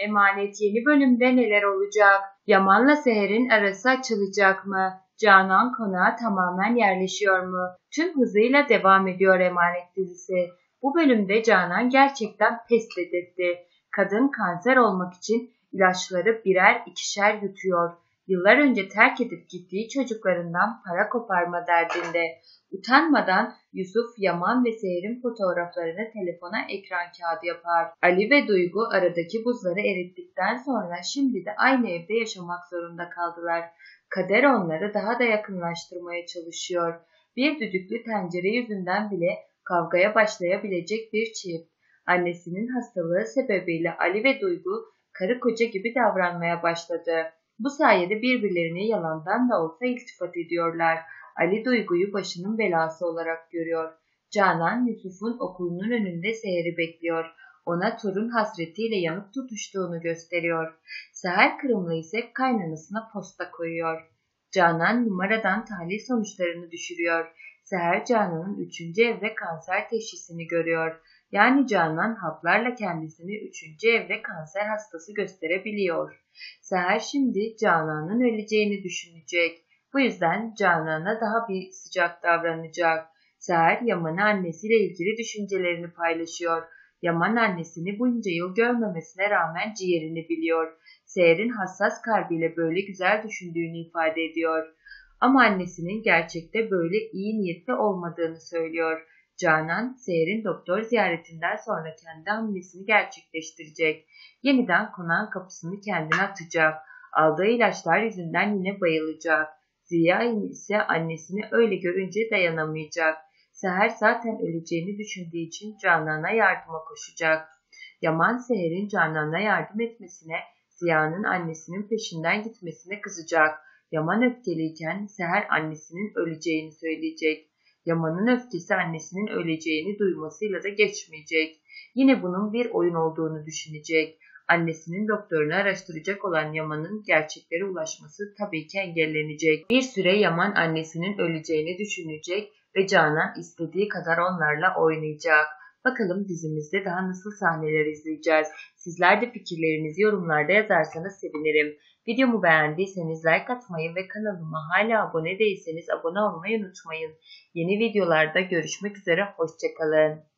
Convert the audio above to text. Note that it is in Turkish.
Emanet yeni bölümde neler olacak? Yaman'la Seher'in arası açılacak mı? Canan konağa tamamen yerleşiyor mu? Tüm hızıyla devam ediyor Emanet dizisi. Bu bölümde Canan gerçekten pes dedirtti. Kadın kanser olmak için ilaçları birer ikişer yutuyor. Yıllar önce terk edip gittiği çocuklarından para koparma derdinde. Utanmadan Yusuf, Yaman ve Seher'in fotoğraflarını telefona ekran kağıdı yapar. Ali ve Duygu aradaki buzları erittikten sonra şimdi de aynı evde yaşamak zorunda kaldılar. Kader onları daha da yakınlaştırmaya çalışıyor. Bir düdüklü tencere yüzünden bile kavgaya başlayabilecek bir çift. Annesinin hastalığı sebebiyle Ali ve Duygu karı koca gibi davranmaya başladı. Bu sayede birbirlerine yalandan da olsa iltifat ediyorlar. Ali Duygu'yu başının belası olarak görüyor. Canan, Yusuf'un okulunun önünde Seher'i bekliyor. Ona torun hasretiyle yanıp tutuştuğunu gösteriyor. Seher Kırımlı ise kaynanasına posta koyuyor. Canan numaradan tahlil sonuçlarını düşürüyor. Seher Canan'ın 3. evre kanser teşhisini görüyor. Yani Canan haplarla kendisini 3. evre kanser hastası gösterebiliyor. Seher şimdi Canan'ın öleceğini düşünecek. Bu yüzden Canan'a daha bir sıcak davranacak. Seher Yaman'ı annesiyle ilgili düşüncelerini paylaşıyor. Yaman annesini bunca yıl görmemesine rağmen ciğerini biliyor. Seher'in hassas kalbiyle böyle güzel düşündüğünü ifade ediyor. Ama annesinin gerçekte böyle iyi niyetli olmadığını söylüyor. Canan, Seher'in doktor ziyaretinden sonra kendi hamlesini gerçekleştirecek. Yeniden konağın kapısını kendine atacak. Aldığı ilaçlar yüzünden yine bayılacak. Ziya ise annesini öyle görünce dayanamayacak. Seher zaten öleceğini düşündüğü için Canan'a yardıma koşacak. Yaman Seher'in Canan'a yardım etmesine, Ziya'nın annesinin peşinden gitmesine kızacak. Yaman öfkeliyken Seher annesinin öleceğini söyleyecek. Yaman'ın öfkesi annesinin öleceğini duymasıyla da geçmeyecek. Yine bunun bir oyun olduğunu düşünecek. Annesinin doktorunu araştıracak olan Yaman'ın gerçeklere ulaşması tabii ki engellenecek. Bir süre Yaman annesinin öleceğini düşünecek ve Canan istediği kadar onlarla oynayacak. Bakalım dizimizde daha nasıl sahneler izleyeceğiz? Sizler de fikirlerinizi yorumlarda yazarsanız sevinirim. Videomu beğendiyseniz like atmayı ve kanalıma hala abone değilseniz abone olmayı unutmayın. Yeni videolarda görüşmek üzere, hoşça kalın.